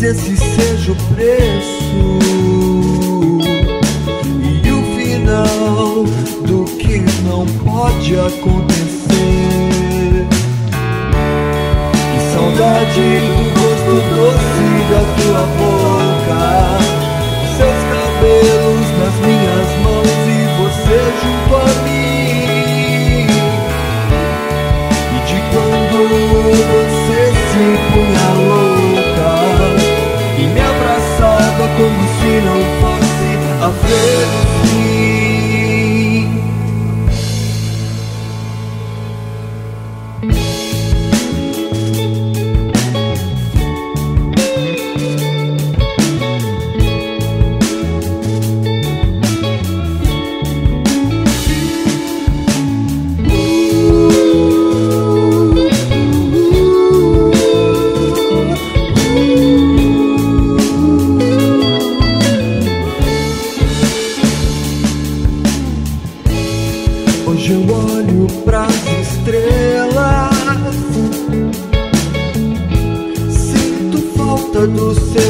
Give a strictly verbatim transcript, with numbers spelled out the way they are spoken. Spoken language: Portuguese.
esse seja o preço e o final do que não pode acontecer. Que saudade do gosto doce da tua boca, seus cabelos nas minhas mãos e você junto a mim. E de quando você se punha louca e me abraçava como se não fosse haver um fim. Hoje eu olho pras estrelas, sinto falta do seu